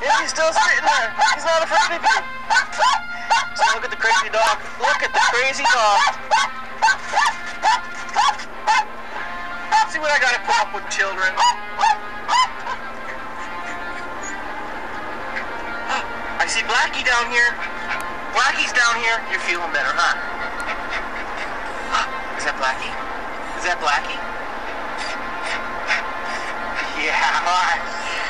Yeah, he's still sitting there. He's not afraid of you. So look at the crazy dog. Look at the crazy dog. See what I gotta put up with, children. I see Blackie down here. Blackie's down here. You're feeling better, huh? Is that Blackie? Is that Blackie? Yeah.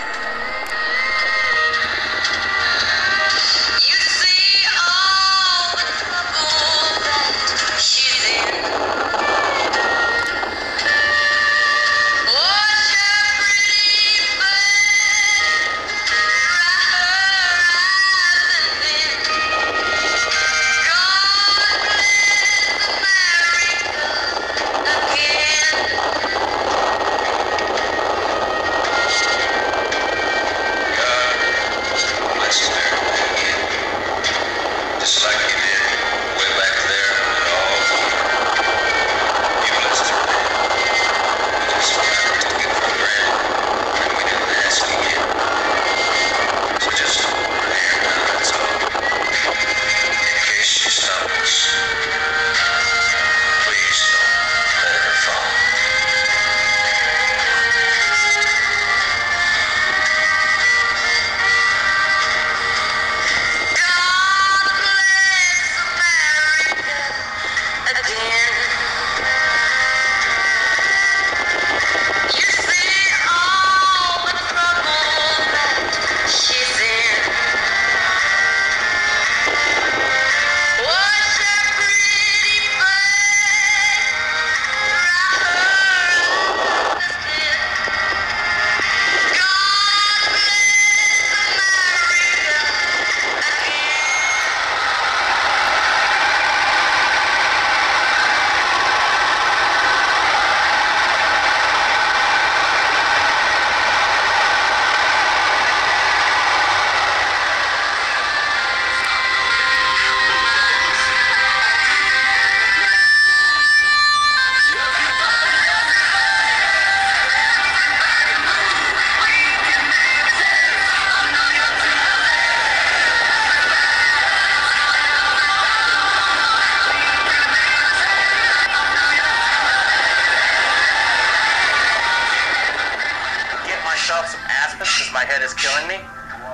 Some aspirin because my head is killing me.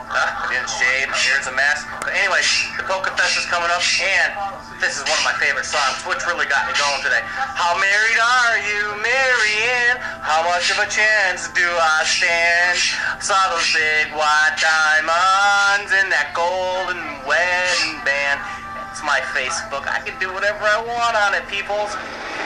I didn't shave, my hair's a mess. But anyway, the Polka Fest is coming up, and this is one of my favorite songs, which really got me going today. How married are you, Marianne? How much of a chance do I stand? Saw those big white diamonds in that golden wedding band. It's my Facebook. I can do whatever I want on it, peoples.